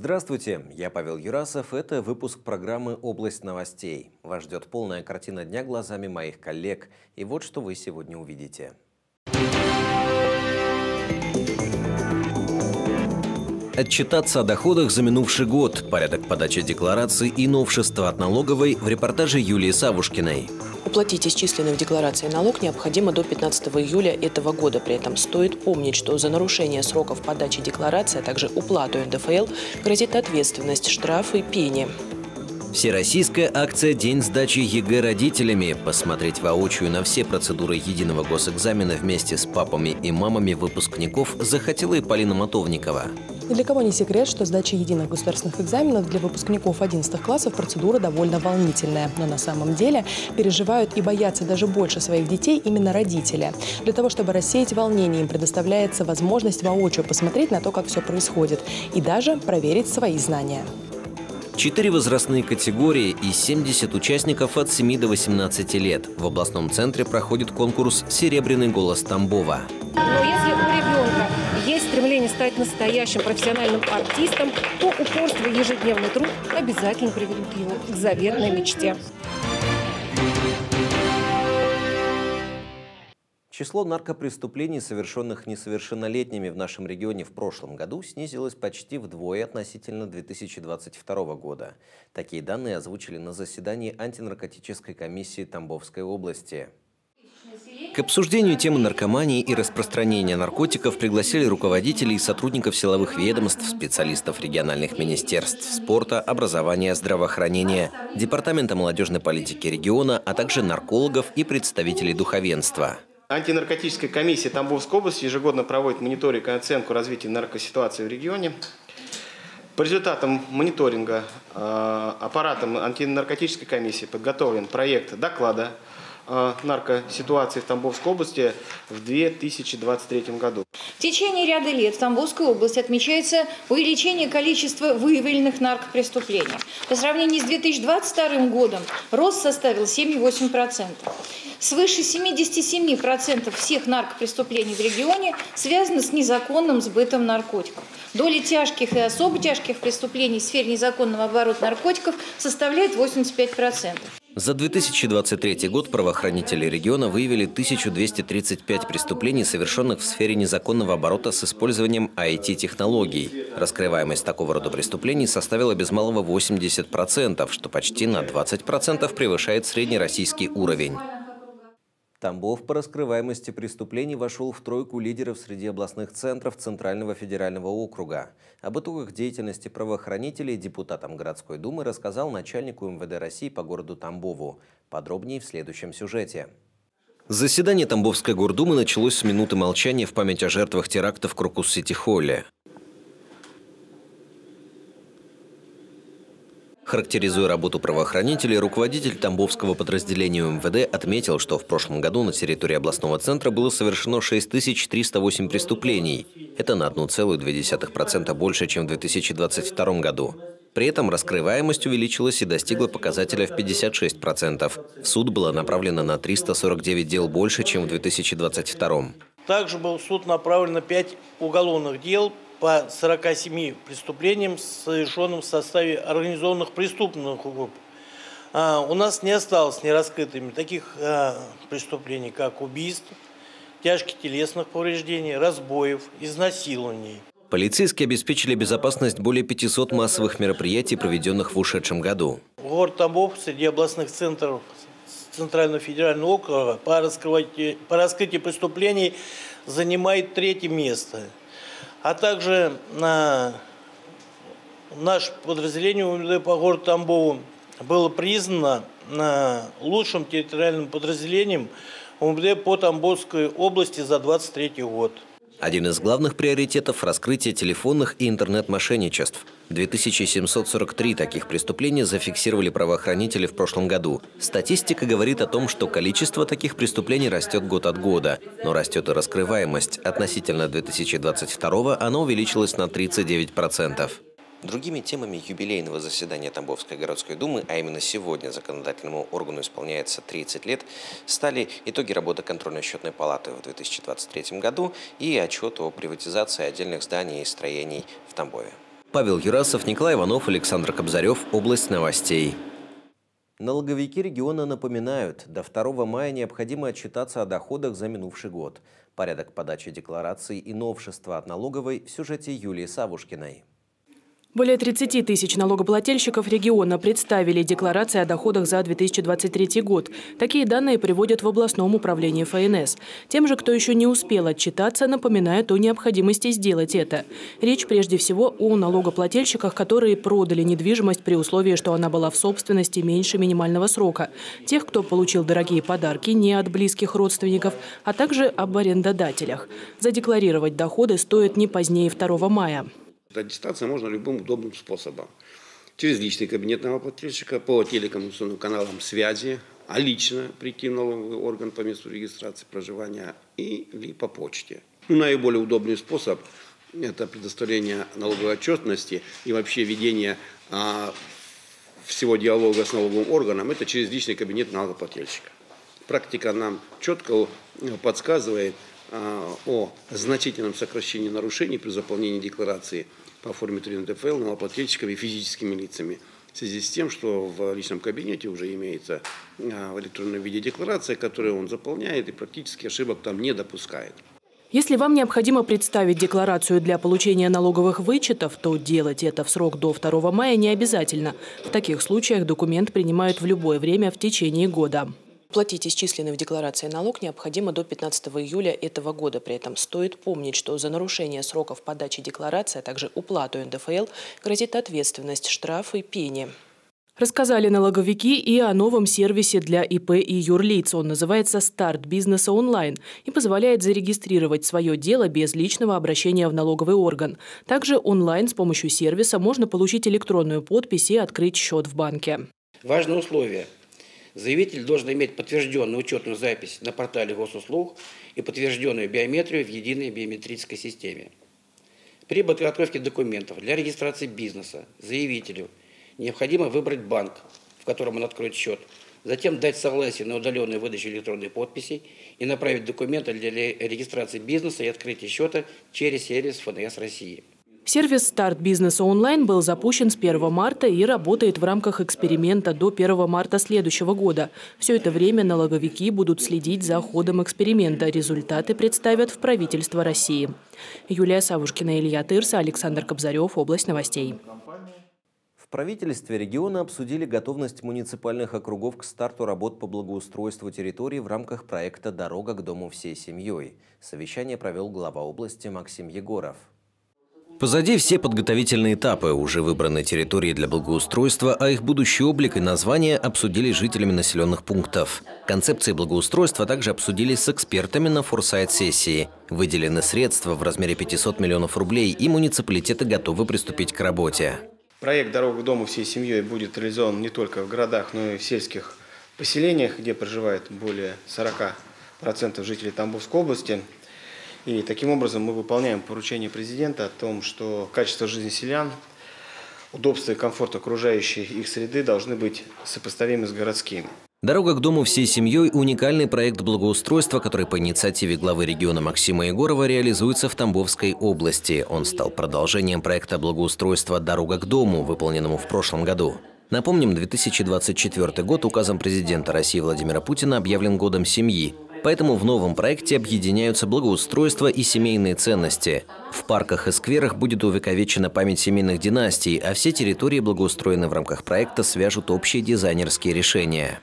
Здравствуйте, я Павел Юрасов. Это выпуск программы «Область новостей». Вас ждет полная картина дня глазами моих коллег. И вот что вы сегодня увидите. Отчитаться о доходах за минувший год, порядок подачи деклараций и новшества от налоговой в репортаже Юлии Савушкиной. Уплатить исчисленный в декларации налог необходимо до 15 июля этого года. При этом стоит помнить, что за нарушение сроков подачи декларации, а также уплату НДФЛ грозит ответственность, штрафы, пени. Всероссийская акция «День сдачи ЕГЭ родителями». Посмотреть воочию на все процедуры единого госэкзамена вместе с папами и мамами выпускников захотела и Полина Мотовникова. Ни для кого не секрет, что сдача единых государственных экзаменов для выпускников 11 классов процедура довольно волнительная. Но на самом деле переживают и боятся даже больше своих детей именно родители. Для того, чтобы рассеять волнение, им предоставляется возможность воочию посмотреть на то, как все происходит, и даже проверить свои знания. 4 возрастные категории и 70 участников от 7 до 18 лет. В областном центре проходит конкурс «Серебряный голос Тамбова». Но если у ребенка есть стремление стать настоящим профессиональным артистом, то упорство и ежедневный труд обязательно приведут его к заветной мечте. Число наркопреступлений, совершенных несовершеннолетними в нашем регионе в прошлом году, снизилось почти вдвое относительно 2022 года. Такие данные озвучили на заседании антинаркотической комиссии Тамбовской области. К обсуждению темы наркомании и распространения наркотиков пригласили руководителей и сотрудников силовых ведомств, специалистов региональных министерств спорта, образования, здравоохранения, Департамента молодежной политики региона, а также наркологов и представителей духовенства. Антинаркотическая комиссия Тамбовской области ежегодно проводит мониторинг и оценку развития наркоситуации в регионе. По результатам мониторинга аппаратом антинаркотической комиссии подготовлен проект доклада о наркоситуации в Тамбовской области в 2023 году. В течение ряда лет в Тамбовской области отмечается увеличение количества выявленных наркопреступлений. По сравнению с 2022 годом рост составил 7,8%. Свыше 77% всех наркопреступлений в регионе связаны с незаконным сбытом наркотиков. Доля тяжких и особо тяжких преступлений в сфере незаконного оборота наркотиков составляет 85%. За 2023 год правоохранители региона выявили 1235 преступлений, совершенных в сфере незаконного оборота с использованием IT-технологий. Раскрываемость такого рода преступлений составила без малого 80%, что почти на 20% превышает среднероссийский уровень. Тамбов по раскрываемости преступлений вошел в тройку лидеров среди областных центров Центрального федерального округа. Об итогах деятельности правоохранителей депутатам городской думы рассказал начальник УМВД России по городу Тамбову. Подробнее в следующем сюжете. Заседание Тамбовской гордумы началось с минуты молчания в память о жертвах теракта в Крокус-Сити-Холле. Характеризуя работу правоохранителей, руководитель Тамбовского подразделения УМВД отметил, что в прошлом году на территории областного центра было совершено 6308 преступлений. Это на 1,2% больше, чем в 2022 году. При этом раскрываемость увеличилась и достигла показателя в 56%. В суд было направлено на 349 дел больше, чем в 2022. Также был в суд направлено 5 уголовных дел по 47 преступлениям, совершенным в составе организованных преступных групп. У нас не осталось нераскрытыми таких преступлений, как убийств, тяжких телесных повреждений, разбоев, изнасилований. Полицейские обеспечили безопасность более 500 массовых мероприятий, проведенных в ушедшем году. Город Тамбов среди областных центров Центрального федерального округа по раскрытию преступлений занимает 3-е место. А также наше подразделение УМВД по городу Тамбову было признано лучшим территориальным подразделением УМВД по Тамбовской области за 2023 год. Один из главных приоритетов – раскрытие телефонных и интернет-мошенничеств. 2743 таких преступления зафиксировали правоохранители в прошлом году. Статистика говорит о том, что количество таких преступлений растет год от года, но растет и раскрываемость. Относительно 2022 она увеличилась на 39%. Другими темами юбилейного заседания Тамбовской городской думы, а именно сегодня законодательному органу исполняется 30 лет, стали итоги работы контрольно-счетной палаты в 2023 году и отчет о приватизации отдельных зданий и строений в Тамбове. Павел Юрасов, Николай Иванов, Александр Кобзарев. Область новостей. Налоговики региона напоминают, до 2 мая необходимо отчитаться о доходах за минувший год. Порядок подачи деклараций и новшества от налоговой в сюжете Юлии Савушкиной. Более 30 тысяч налогоплательщиков региона представили декларации о доходах за 2023 год. Такие данные приводят в областном управлении ФНС. Тем же, кто еще не успел отчитаться, напоминают о необходимости сделать это. Речь прежде всего о налогоплательщиках, которые продали недвижимость при условии, что она была в собственности меньше минимального срока. Тех, кто получил дорогие подарки не от близких родственников, а также об арендодателях. Задекларировать доходы стоит не позднее 2 мая. Аттестация можно любым удобным способом. Через личный кабинет налогоплательщика, по телекоммуникационным каналам связи, а лично прийти в налоговый орган по месту регистрации проживания или по почте. Наиболее удобный способ – это предоставление налоговой отчетности и вообще ведение всего диалога с налоговым органом – это через личный кабинет налогоплательщика. Практика нам четко подсказывает о значительном сокращении нарушений при заполнении декларации по форме 3 НДФЛ налогоплательщиками и физическими лицами. В связи с тем, что в личном кабинете уже имеется в электронном виде декларация, которую он заполняет и практически ошибок там не допускает. Если вам необходимо представить декларацию для получения налоговых вычетов, то делать это в срок до 2 мая не обязательно. В таких случаях документ принимают в любое время в течение года. Платить исчисленный в декларации налог необходимо до 15 июля этого года. При этом стоит помнить, что за нарушение сроков подачи декларации, а также уплату НДФЛ грозит ответственность, штрафы, пени. Рассказали налоговики и о новом сервисе для ИП и юрлиц. Он называется «Старт бизнеса онлайн» и позволяет зарегистрировать свое дело без личного обращения в налоговый орган. Также онлайн с помощью сервиса можно получить электронную подпись и открыть счет в банке. Важное условие. Заявитель должен иметь подтвержденную учетную запись на портале госуслуг и подтвержденную биометрию в единой биометрической системе. При подготовке документов для регистрации бизнеса заявителю необходимо выбрать банк, в котором он откроет счет, затем дать согласие на удаленную выдачу электронной подписи и направить документы для регистрации бизнеса и открытия счета через сервис ФНС России. Сервис «Старт бизнеса онлайн» был запущен с 1 марта и работает в рамках эксперимента до 1 марта следующего года. Все это время налоговики будут следить за ходом эксперимента. Результаты представят в правительство России. Юлия Савушкина, Илья Тырса, Александр Кобзарев. Область новостей. В правительстве региона обсудили готовность муниципальных округов к старту работ по благоустройству территории в рамках проекта «Дорога к дому всей семьей». Совещание провел глава области Максим Егоров. Позади все подготовительные этапы, уже выбраны территории для благоустройства, а их будущий облик и название обсудили с жителями населенных пунктов. Концепции благоустройства также обсудили с экспертами на форсайт-сессии. Выделены средства в размере 500 миллионов рублей, и муниципалитеты готовы приступить к работе. Проект «Дорога к дому всей семьей» будет реализован не только в городах, но и в сельских поселениях, где проживает более 40% жителей Тамбовской области. И таким образом мы выполняем поручение президента о том, что качество жизни селян, удобство и комфорт окружающей их среды должны быть сопоставимы с городскими. «Дорога к дому всей семьей» – уникальный проект благоустройства, который по инициативе главы региона Максима Егорова реализуется в Тамбовской области. Он стал продолжением проекта благоустройства «Дорога к дому», выполненному в прошлом году. Напомним, 2024 год указом президента России Владимира Путина объявлен годом семьи. Поэтому в новом проекте объединяются благоустройство и семейные ценности. В парках и скверах будет увековечена память семейных династий, а все территории, благоустроенные в рамках проекта, свяжут общие дизайнерские решения.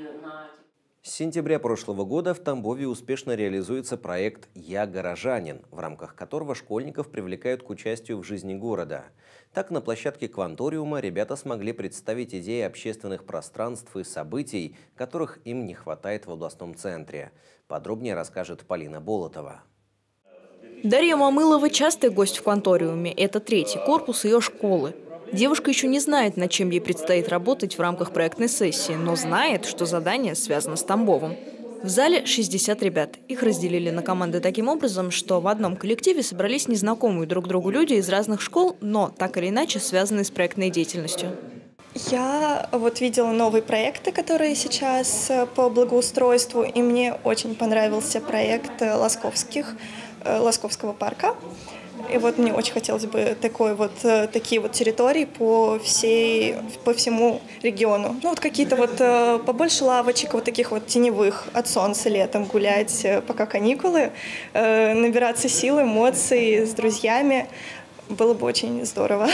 С сентября прошлого года в Тамбове успешно реализуется проект «Я горожанин», в рамках которого школьников привлекают к участию в жизни города. Так, на площадке Кванториума ребята смогли представить идеи общественных пространств и событий, которых им не хватает в областном центре. Подробнее расскажет Полина Болотова. Дарья Мамылова – частый гость в Кванториуме. Это 3-й корпус ее школы. Девушка еще не знает, над чем ей предстоит работать в рамках проектной сессии, но знает, что задание связано с Тамбовом. В зале 60 ребят. Их разделили на команды таким образом, что в одном коллективе собрались незнакомые друг другу люди из разных школ, но так или иначе связанные с проектной деятельностью. Я видела новые проекты, которые сейчас по благоустройству, и мне очень понравился проект Лосковского парка. И вот мне очень хотелось бы такие вот территории по всему региону. Ну вот какие-то вот побольше лавочек, вот таких вот теневых от солнца летом гулять, пока каникулы, набираться сил, эмоций с друзьями. Было бы очень здорово.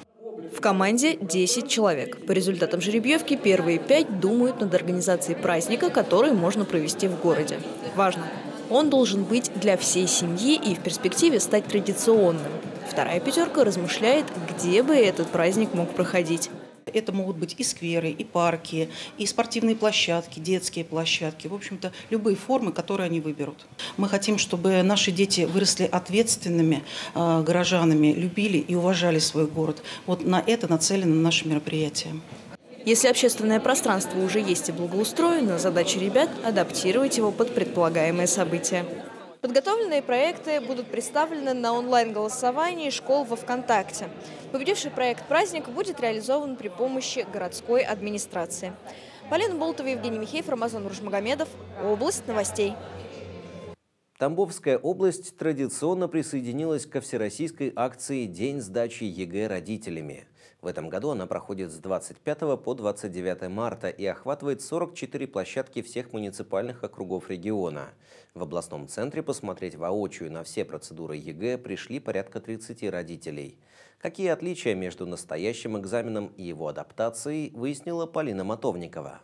В команде 10 человек. По результатам жеребьевки первые 5 думают над организацией праздника, который можно провести в городе. Важно! Он должен быть для всей семьи и в перспективе стать традиционным. Вторая пятерка размышляет, где бы этот праздник мог проходить. Это могут быть и скверы, и парки, и спортивные площадки, детские площадки. В общем-то, любые формы, которые они выберут. Мы хотим, чтобы наши дети выросли ответственными горожанами, любили и уважали свой город. Вот на это нацелено наше мероприятие. Если общественное пространство уже есть и благоустроено, задача ребят – адаптировать его под предполагаемые события. Подготовленные проекты будут представлены на онлайн-голосовании школ во ВКонтакте. Победивший проект «Праздник» будет реализован при помощи городской администрации. Полина Болтова, Евгений Михеев, Рамазан Ружмагомедов. Область новостей. Тамбовская область традиционно присоединилась ко всероссийской акции «День сдачи ЕГЭ родителями». В этом году она проходит с 25 по 29 марта и охватывает 44 площадки всех муниципальных округов региона. В областном центре посмотреть воочию на все процедуры ЕГЭ пришли порядка 30 родителей. Какие отличия между настоящим экзаменом и его адаптацией, выяснила Полина Мотовникова.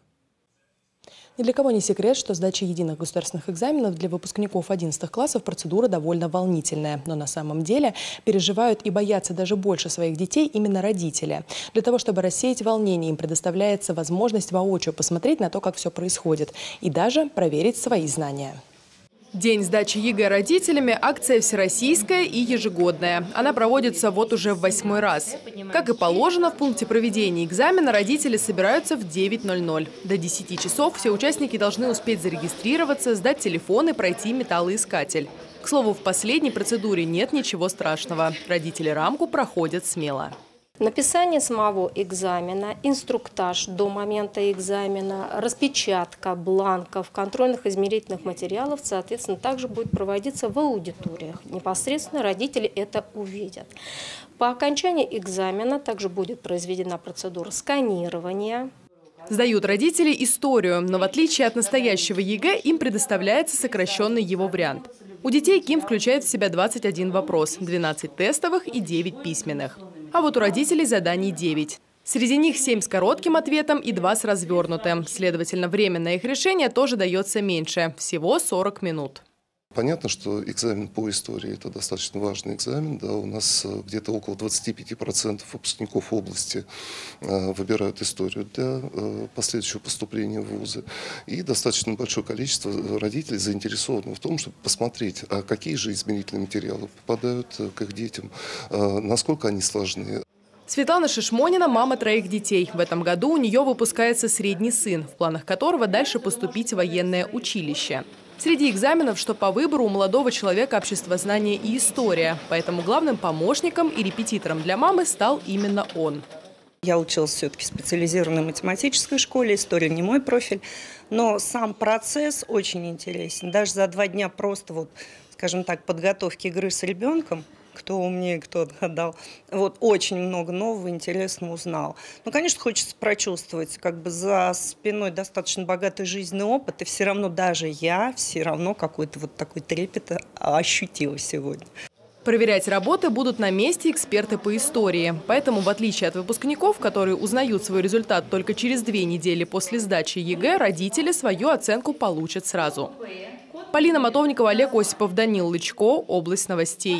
Ни для кого не секрет, что сдача единых государственных экзаменов для выпускников 11 классов процедура довольно волнительная. Но на самом деле переживают и боятся даже больше своих детей именно родители. Для того, чтобы рассеять волнение, им предоставляется возможность воочию посмотреть на то, как все происходит, и даже проверить свои знания. День сдачи ЕГЭ родителями – акция всероссийская и ежегодная. Она проводится вот уже в 8-й раз. Как и положено, в пункте проведения экзамена родители собираются в 9:00. До 10 часов все участники должны успеть зарегистрироваться, сдать телефон и пройти металлоискатель. К слову, в последней процедуре нет ничего страшного. Родители рамку проходят смело. Написание самого экзамена, инструктаж до момента экзамена, распечатка бланков, контрольных измерительных материалов, соответственно, также будет проводиться в аудиториях. Непосредственно родители это увидят. По окончании экзамена также будет произведена процедура сканирования. Сдают родители историю, но в отличие от настоящего ЕГЭ им предоставляется сокращенный его вариант. У детей КИМ включает в себя 21 вопрос, 12 тестовых и 9 письменных. А вот у родителей заданий 9. Среди них 7 с коротким ответом и 2 с развернутым. Следовательно, время на их решение тоже дается меньше – всего 40 минут. Понятно, что экзамен по истории – это достаточно важный экзамен. Да, у нас где-то около 25% выпускников области выбирают историю для последующего поступления в вузы. И достаточно большое количество родителей заинтересованы в том, чтобы посмотреть, а какие же измерительные материалы попадают к их детям, насколько они сложны. Светлана Шишмонина – мама 3 детей. В этом году у нее выпускается средний сын, в планах которого дальше поступить в военное училище. Среди экзаменов, что по выбору, у молодого человека обществознание и история. Поэтому главным помощником и репетитором для мамы стал именно он. Я училась все-таки в специализированной математической школе, история не мой профиль. Но сам процесс очень интересен. Даже за 2 дня просто, скажем так, подготовки игры с ребенком, кто умнее, кто отгадал, очень много нового, интересного узнал. Ну, конечно, хочется прочувствовать, за спиной достаточно богатый жизненный опыт, и все равно даже я какой-то такой трепет ощутила сегодня. Проверять работы будут на месте эксперты по истории. Поэтому, в отличие от выпускников, которые узнают свой результат только через 2 недели после сдачи ЕГЭ, родители свою оценку получат сразу. Полина Мотовникова, Олег Осипов, Данил Лычко. Область новостей.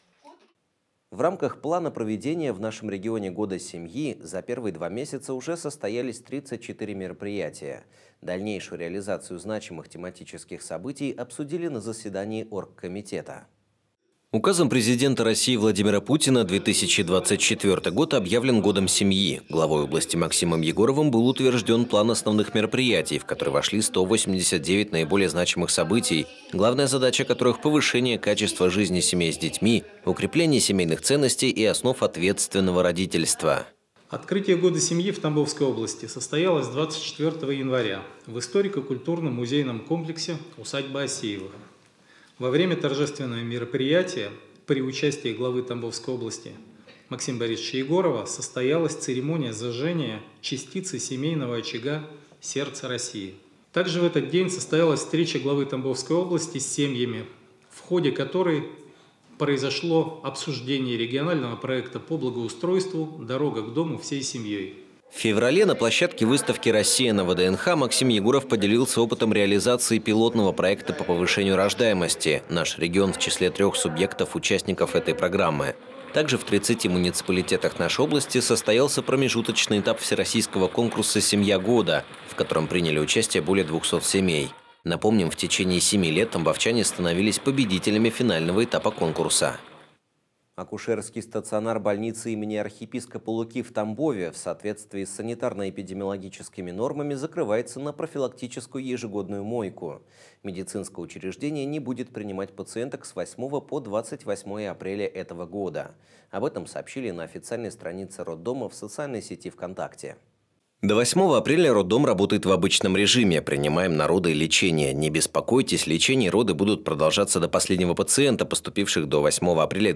В рамках плана проведения в нашем регионе Года семьи за первые 2 месяца уже состоялись 34 мероприятия. Дальнейшую реализацию значимых тематических событий обсудили на заседании оргкомитета. Указом президента России Владимира Путина 2024 год объявлен Годом семьи. Главой области Максимом Егоровым был утвержден план основных мероприятий, в который вошли 189 наиболее значимых событий, главная задача которых – повышение качества жизни семей с детьми, укрепление семейных ценностей и основ ответственного родительства. Открытие Года семьи в Тамбовской области состоялось 24 января в историко-культурном музейном комплексе «Усадьба Асеевых». Во время торжественного мероприятия при участии главы Тамбовской области Максима Борисовича Егорова состоялась церемония зажжения частицы семейного очага «Сердце России». Также в этот день состоялась встреча главы Тамбовской области с семьями, в ходе которой произошло обсуждение регионального проекта по благоустройству «Дорога к дому всей семьей». В феврале на площадке выставки «Россия» на ВДНХ Максим Егоров поделился опытом реализации пилотного проекта по повышению рождаемости. Наш регион в числе 3 субъектов-участников этой программы. Также в 30 муниципалитетах нашей области состоялся промежуточный этап всероссийского конкурса «Семья года», в котором приняли участие более 200 семей. Напомним, в течение 7 лет тамбовчане становились победителями финального этапа конкурса. Акушерский стационар больницы имени архиепископа Луки в Тамбове в соответствии с санитарно-эпидемиологическими нормами закрывается на профилактическую ежегодную мойку. Медицинское учреждение не будет принимать пациенток с 8 по 28 апреля этого года. Об этом сообщили на официальной странице роддома в социальной сети ВКонтакте. До 8 апреля роддом работает в обычном режиме. Принимаем на роды и лечение. Не беспокойтесь, лечение и роды будут продолжаться до последнего пациента, поступивших до 8 апреля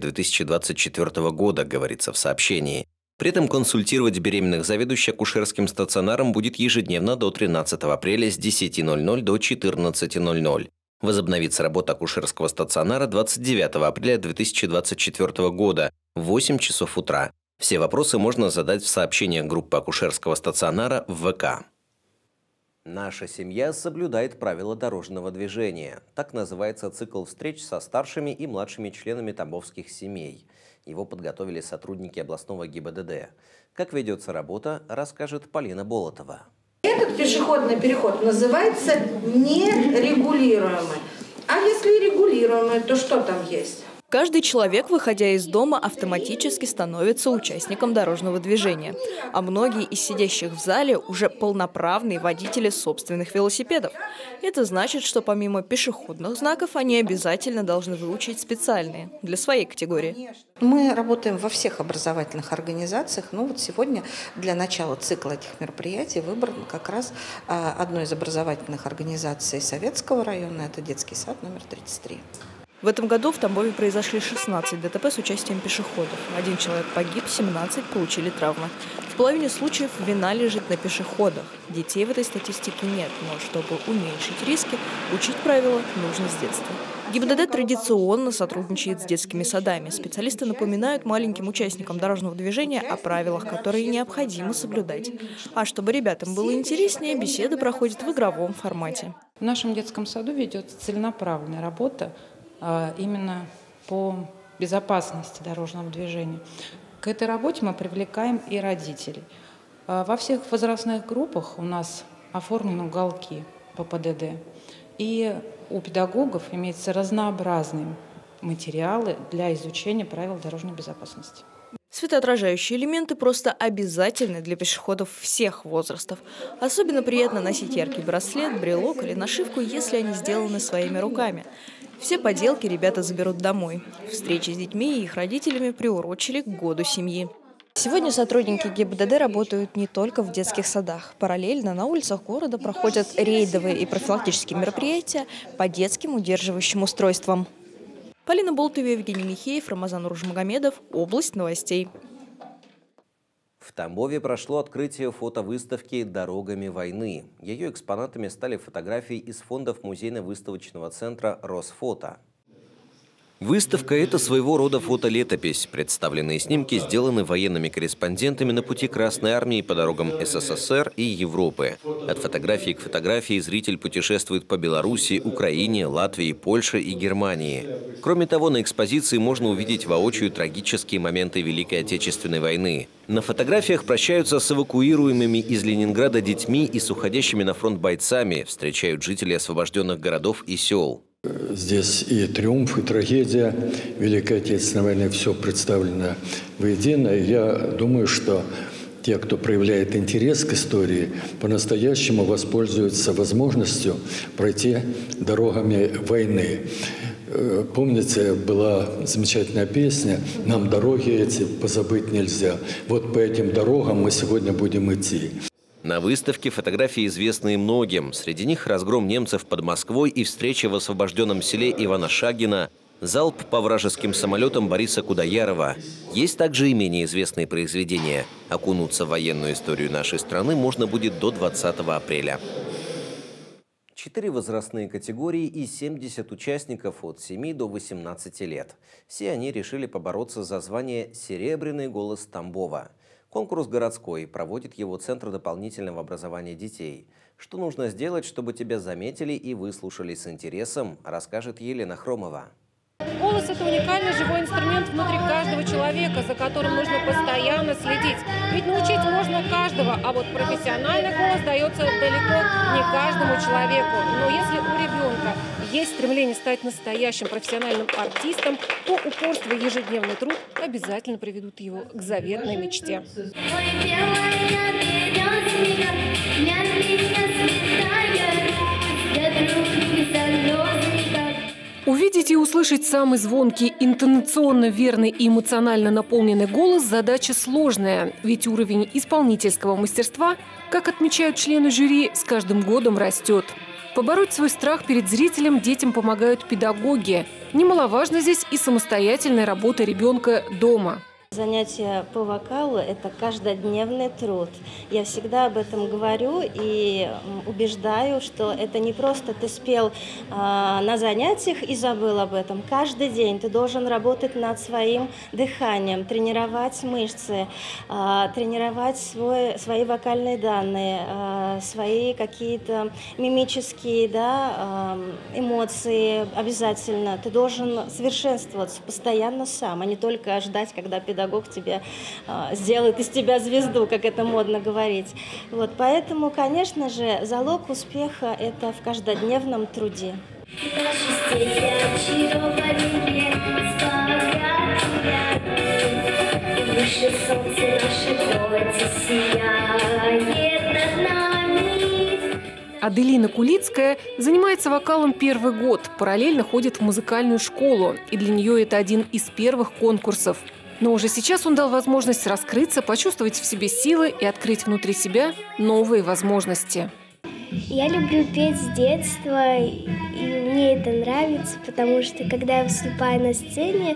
2024 года, говорится в сообщении. При этом консультировать беременных заведующий акушерским стационаром будет ежедневно до 13 апреля с 10:00 до 14:00. Возобновится работа акушерского стационара 29 апреля 2024 года в 8 часов утра. Все вопросы можно задать в сообщениях группы акушерского стационара в ВК. Наша семья соблюдает правила дорожного движения. Так называется цикл встреч со старшими и младшими членами тамбовских семей. Его подготовили сотрудники областного ГИБДД. Как ведется работа, расскажет Полина Болотова. Этот пешеходный переход называется нерегулируемый. А если регулируемый, то что там есть? Каждый человек, выходя из дома, автоматически становится участником дорожного движения. А многие из сидящих в зале уже полноправные водители собственных велосипедов. Это значит, что помимо пешеходных знаков они обязательно должны выучить специальные для своей категории. Мы работаем во всех образовательных организациях. Но вот сегодня для начала цикла этих мероприятий выбран как раз одной из образовательных организаций Советского района. Это детский сад номер 33. В этом году в Тамбове произошли 16 ДТП с участием пешеходов. 1 человек погиб, 17 получили травмы. В половине случаев вина лежит на пешеходах. Детей в этой статистике нет, но чтобы уменьшить риски, учить правила нужно с детства. ГИБДД традиционно сотрудничает с детскими садами. Специалисты напоминают маленьким участникам дорожного движения о правилах, которые необходимо соблюдать. А чтобы ребятам было интереснее, беседа проходит в игровом формате. В нашем детском саду ведется целенаправленная работа именно по безопасности дорожного движения. К этой работе мы привлекаем и родителей. Во всех возрастных группах у нас оформлены уголки по ПДД. И у педагогов имеются разнообразные материалы для изучения правил дорожной безопасности. Светоотражающие элементы просто обязательны для пешеходов всех возрастов. Особенно приятно носить яркий браслет, брелок или нашивку, если они сделаны своими руками. Все поделки ребята заберут домой. Встречи с детьми и их родителями приурочили к году семьи. Сегодня сотрудники ГИБДД работают не только в детских садах. Параллельно на улицах города проходят рейдовые и профилактические мероприятия по детским удерживающим устройствам. Полина Болотова, Евгений Михеев, Рамазан Ружмагомедов. Область новостей. В Тамбове прошло открытие фотовыставки «Дорогами войны». Ее экспонатами стали фотографии из фондов музейно-выставочного центра «Росфото». Выставка – это своего рода фотолетопись. Представленные снимки сделаны военными корреспондентами на пути Красной Армии по дорогам СССР и Европы. От фотографии к фотографии зритель путешествует по Беларуси, Украине, Латвии, Польше и Германии. Кроме того, на экспозиции можно увидеть воочию трагические моменты Великой Отечественной войны. На фотографиях прощаются с эвакуируемыми из Ленинграда детьми и с уходящими на фронт бойцами, встречают жители освобожденных городов и сел. Здесь и триумф, и трагедия Великой Отечественной войны, все представлено воедино. И я думаю, что те, кто проявляет интерес к истории, по-настоящему воспользуются возможностью пройти дорогами войны. Помните, была замечательная песня «Нам дороги эти позабыть нельзя». Вот по этим дорогам мы сегодня будем идти. На выставке фотографии, известные многим. Среди них разгром немцев под Москвой и встреча в освобожденном селе Ивана Шагина, залп по вражеским самолетам Бориса Кудайярова. Есть также и менее известные произведения. Окунуться в военную историю нашей страны можно будет до 20 апреля. 4 возрастные категории и 70 участников от 7 до 18 лет. Все они решили побороться за звание «Серебряный голос Тамбова». Конкурс городской, проводит его Центр дополнительного образования детей. Что нужно сделать, чтобы тебя заметили и выслушали с интересом, расскажет Елена Хромова. Голос – это уникальный живой инструмент внутри каждого человека, за которым нужно постоянно следить. Ведь научить можно каждого, а вот профессиональный голос дается далеко не каждому человеку. Но если у ребенка есть стремление стать настоящим профессиональным артистом, то упорство и ежедневный труд обязательно приведут его к заветной мечте. Увидеть и услышать самый звонкий, интонационно верный и эмоционально наполненный голос – задача сложная. Ведь уровень исполнительского мастерства, как отмечают члены жюри, с каждым годом растет. Побороть свой страх перед зрителем детям помогают педагоги. Немаловажно здесь и самостоятельная работа ребенка дома. Занятия по вокалу – это каждодневный труд. Я всегда об этом говорю и убеждаю, что это не просто ты спел на занятиях и забыл об этом. Каждый день ты должен работать над своим дыханием, тренировать мышцы, тренировать свои вокальные данные, свои какие-то мимические эмоции обязательно. Ты должен совершенствоваться постоянно сам, а не только ждать, когда педагог тебе сделает из тебя звезду, как это модно говорить. Вот, поэтому, конечно же, залог успеха – это в каждодневном труде. Аделина Кулицкая занимается вокалом первый год, параллельно ходит в музыкальную школу. И для нее это один из первых конкурсов. Но уже сейчас он дал возможность раскрыться, почувствовать в себе силы и открыть внутри себя новые возможности. Я люблю петь с детства, и мне это нравится, потому что, когда я выступаю на сцене,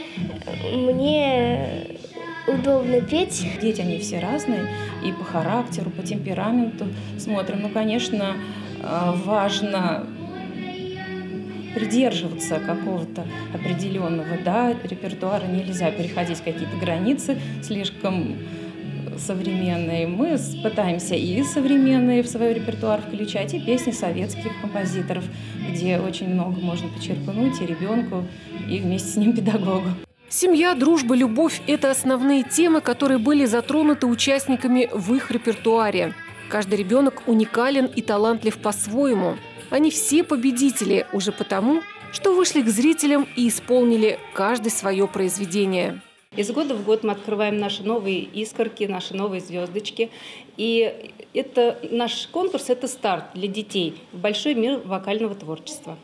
мне удобно петь. Дети, они все разные, и по характеру, по темпераменту смотрим. Ну, конечно, важно придерживаться какого-то определенного репертуара. Нельзя переходить какие-то границы слишком современные. Мы пытаемся и современные в свой репертуар включать, и песни советских композиторов, где очень много можно почерпнуть и ребенку, и вместе с ним педагогу. Семья, дружба, любовь – это основные темы, которые были затронуты участниками в их репертуаре. Каждый ребенок уникален и талантлив по-своему. Они все победители уже потому, что вышли к зрителям и исполнили каждое свое произведение. Из года в год мы открываем наши новые искорки, наши новые звездочки. И наш конкурс – это старт для детей в большой мир вокального творчества.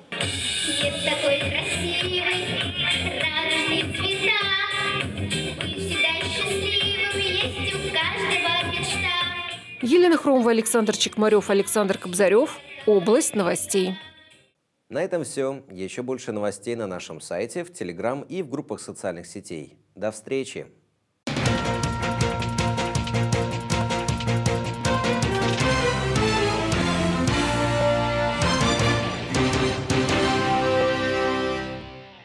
Елена Хромова, Александр Чекмарев, Александр Кобзарев. Область новостей. На этом все. Еще больше новостей на нашем сайте, в Телеграм и в группах социальных сетей. До встречи!